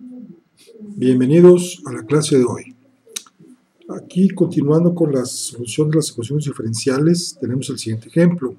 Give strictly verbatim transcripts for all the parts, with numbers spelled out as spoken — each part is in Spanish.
Bienvenidos a la clase de hoy. Aquí, continuando con la solución de las ecuaciones diferenciales, tenemos el siguiente ejemplo.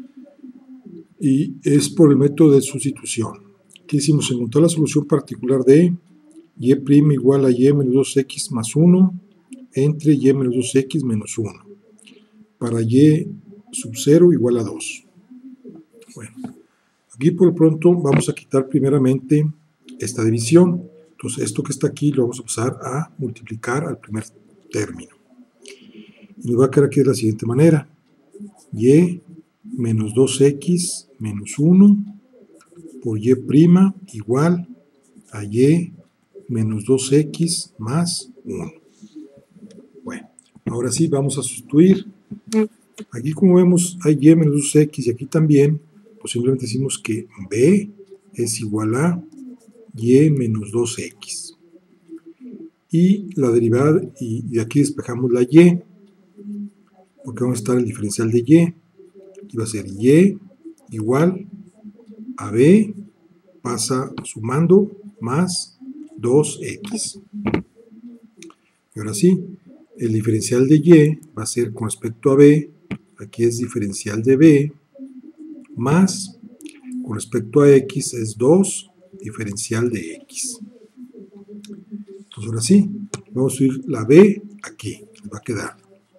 Y es por el método de sustitución. Aquí hicimos encontrar la solución particular de y' igual a y menos dos x más uno entre y menos dos x menos uno. Para y sub cero igual a dos. Bueno, aquí por lo pronto vamos a quitar primeramente esta división. Entonces esto que está aquí lo vamos a pasar a multiplicar al primer término. Y nos va a quedar aquí de la siguiente manera. Y menos dos x menos uno por y' igual a y menos dos x más uno. Bueno, ahora sí vamos a sustituir. Aquí como vemos hay y menos dos x y aquí también, pues simplemente decimos que b es igual a y menos dos x. Y la derivada, y de aquí despejamos la y, porque vamos a estar el diferencial de y. Aquí va a ser y igual a b, pasa sumando, más dos x. Y ahora sí, el diferencial de y va a ser con respecto a b, aquí es diferencial de b, más, con respecto a x es dos, diferencial de x. Entonces ahora sí, vamos a subir la b aquí, va a quedar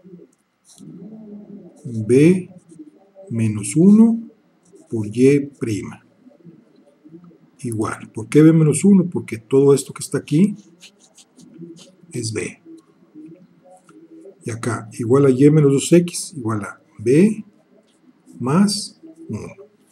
b menos uno por y'. Igual, ¿por qué b menos uno? Porque todo esto que está aquí es b. Y acá, igual a y menos dos x, igual a b más uno.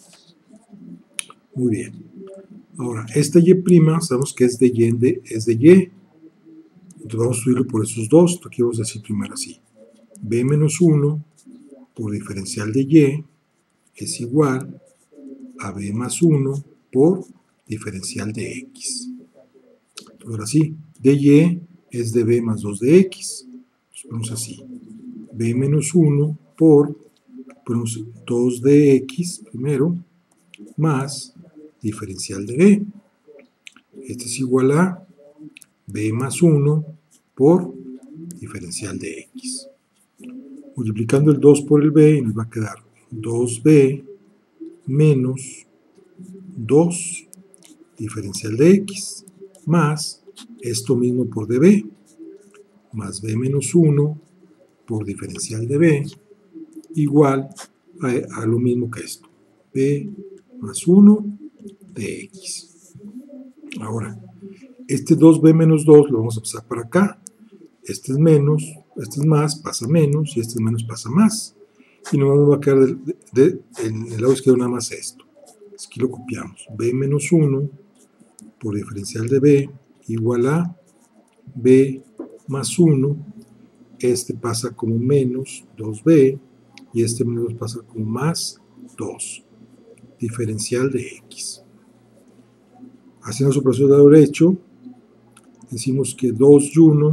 Muy bien. Ahora, esta y' sabemos que es de y, de, es de y. Entonces vamos a subirlo por esos dos. Aquí vamos a decir primero así. b menos uno por diferencial de y es igual a b más uno por diferencial de x. Entonces ahora sí, de y es de b más dos de x. Entonces ponemos así. b menos uno por, ponemos dos de x primero, más diferencial de b. Este es igual a b más uno por diferencial de x. Multiplicando el dos por el b, nos va a quedar dos b menos dos diferencial de x, más esto mismo por db, más b menos uno por diferencial de b, igual a, a lo mismo que esto, b más uno de x. Ahora, este dos b menos dos lo vamos a pasar para acá. Este es menos, este es más, pasa menos, y este es menos, pasa más. Y nos va a quedar de, de, de, en el lado izquierdo nada más esto. Aquí lo copiamos. B menos uno por diferencial de b igual a b más uno. Este pasa como menos dos b y este menos pasa como más dos. Diferencial de x. Haciendo su proceso de lado derecho, decimos que dos y uno,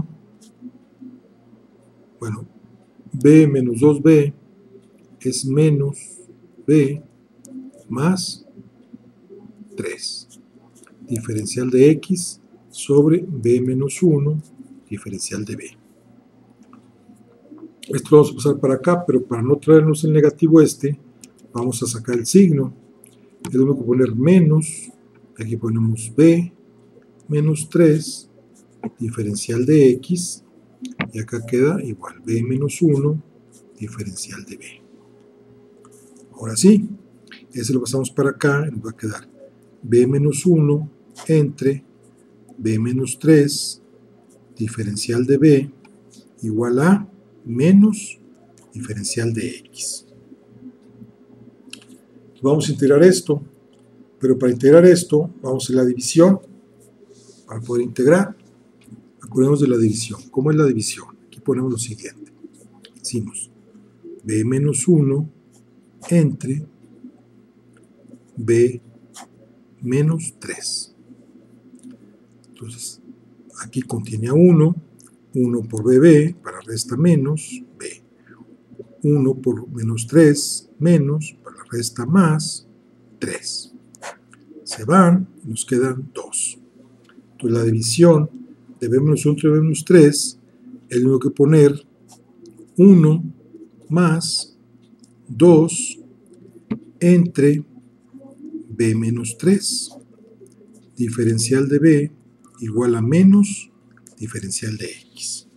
bueno, b menos dos b es menos b más tres. Diferencial de x sobre b menos uno, diferencial de b. Esto lo vamos a pasar para acá, pero para no traernos el negativo este, vamos a sacar el signo. Tenemos que poner menos, aquí ponemos b menos tres, diferencial de x, y acá queda igual b menos uno, diferencial de b. Ahora sí, ese lo pasamos para acá y nos va a quedar b menos uno entre b menos tres, diferencial de b, igual a menos diferencial de x. Vamos a integrar esto, pero para integrar esto vamos a hacer la división para poder integrar. Acordemos de la división. ¿Cómo es la división? Aquí ponemos lo siguiente. Decimos b menos uno entre b menos tres. Entonces, aquí contiene a uno, uno por bb, para resta menos, b. uno por menos tres, menos, para resta más, tres. Se van, nos quedan dos. Entonces la división de b menos uno entre b menos tres es lo que poner uno más dos entre b menos tres. Diferencial de b igual a menos diferencial de x.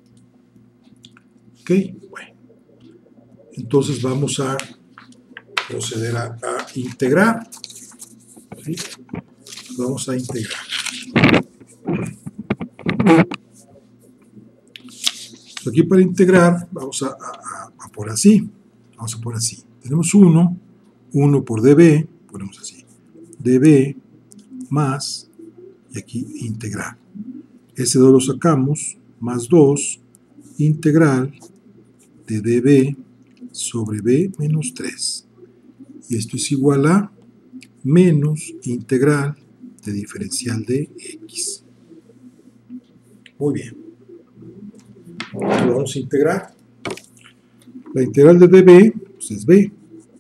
Ok, bueno. Entonces vamos a proceder a, a integrar. ¿Sí? Vamos a integrar. Aquí para integrar vamos a, a, a poner así. Vamos a poner así. Tenemos uno, uno por db, ponemos así. db más, y aquí integral. Ese dos lo sacamos, más dos, integral de db sobre b menos tres. Y esto es igual a menos integral de diferencial de x. Muy bien. Lo vamos a integrar. La integral de db pues es b.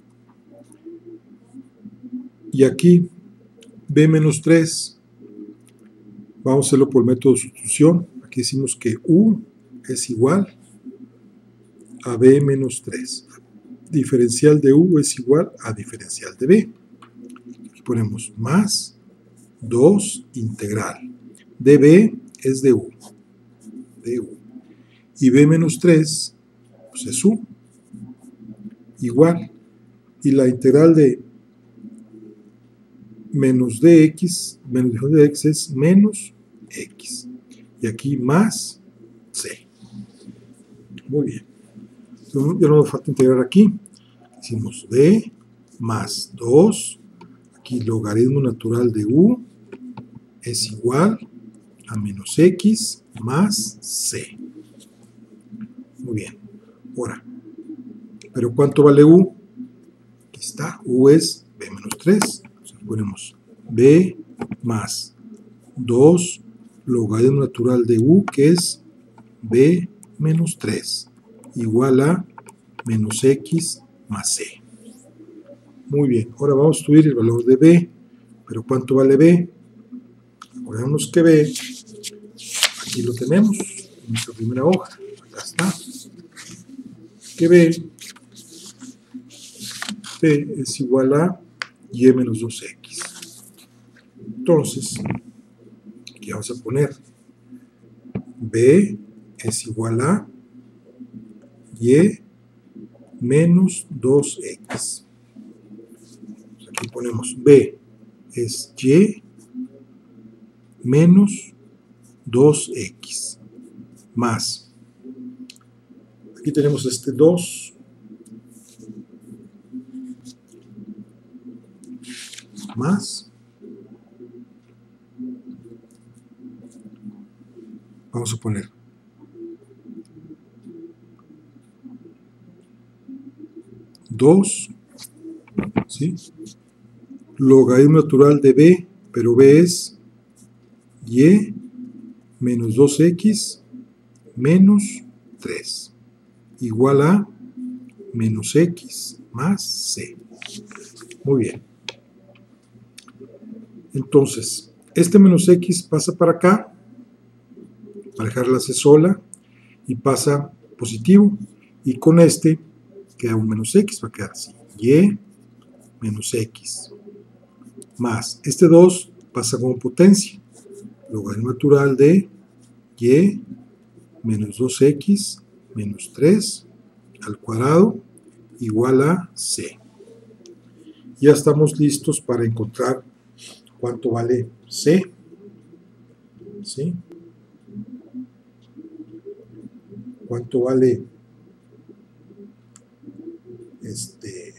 Y aquí b menos tres, vamos a hacerlo por método de sustitución. Aquí decimos que u es igual a b menos tres. Diferencial de u es igual a diferencial de b. Aquí ponemos más dos integral. db es de u. De u. Y b menos tres, pues es u. Igual. Y la integral de menos dx, menos de x es menos x. Y aquí más c. Muy bien. Entonces, ya no nos falta integrar aquí. Hicimos d más dos. Aquí logaritmo natural de u es igual a menos x más c. Muy bien. Ahora, ¿pero cuánto vale u? Aquí está. U es b menos tres. Ponemos b más dos logaritmo natural de u, que es b menos tres, igual a menos x más c. Muy bien, ahora vamos a estudiar el valor de b. ¿Pero cuánto vale b? Acordémonos que b, aquí lo tenemos, en nuestra primera hoja, acá está. Que b, b es igual a y menos dos x. Entonces, aquí vamos a poner b es igual a y menos dos x. Aquí ponemos b es y menos dos x más. Aquí tenemos este dos más. Vamos a poner dos, ¿sí? Logaritmo natural de b, pero b es y menos dos x menos tres, igual a menos x más c. Muy bien. Entonces, este menos x pasa para acá, para dejar la c sola, y pasa positivo, y con este queda un menos x, va a quedar así, y menos x, más, este dos pasa como potencia, logaritmo natural de y menos dos x menos tres al cuadrado, igual a c. Ya estamos listos para encontrar cuánto vale c, ¿sí? ¿Cuánto vale este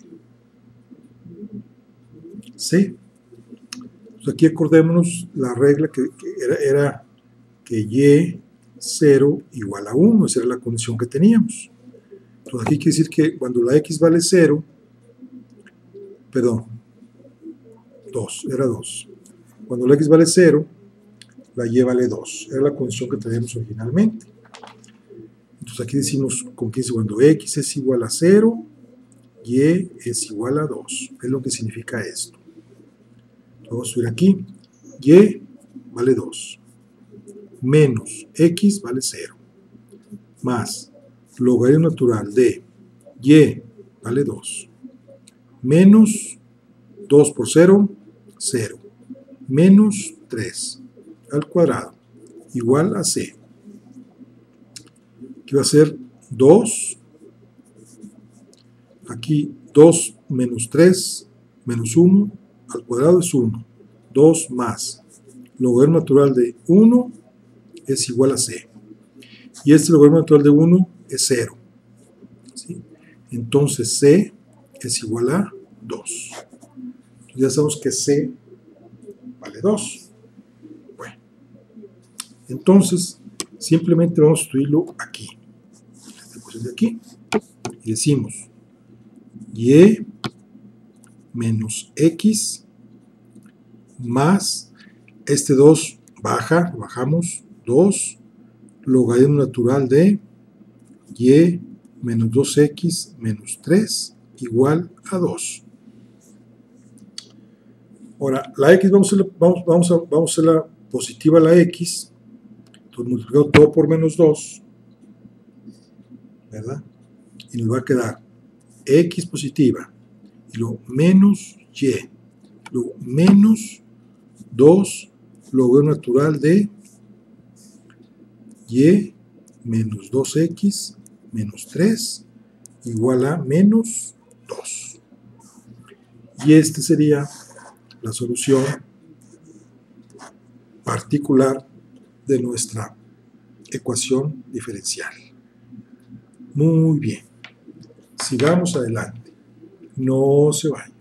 c? Pues aquí acordémonos la regla que, que era, era que y cero igual a uno, esa era la condición que teníamos. Entonces aquí quiere decir que cuando la x vale cero, perdón, dos, era dos. Cuando la x vale cero, la y vale dos. Era la condición que teníamos originalmente. Entonces aquí decimos con que cuando x es igual a cero, y es igual a dos. Es lo que significa esto. Entonces vamos a subir aquí. Y vale dos, menos x vale cero, más logaritmo natural de y vale dos, menos dos por cero, cero, menos tres al cuadrado, igual a c. Aquí va a ser dos, aquí dos menos tres, menos uno, al cuadrado es uno, dos más logaritmo natural de uno es igual a c. Y este logaritmo natural de uno es cero. ¿Sí? Entonces c es igual a dos. Entonces ya sabemos que c vale dos. Bueno, entonces simplemente vamos a sustituirlo aquí. De aquí. Y decimos y menos x más este dos baja, bajamos dos, logaritmo natural de y menos dos x menos tres igual a dos. Ahora, la x vamos a hacerla, vamos, vamos a, vamos a hacerla positiva a la x, entonces multiplicamos todo por menos dos, ¿verdad? Y nos va a quedar x positiva y luego menos y, luego menos dos logaritmo natural de y menos dos x menos tres igual a menos dos. Y esta sería la solución particular de nuestra ecuación diferencial. Muy bien. Sigamos adelante. No se vayan.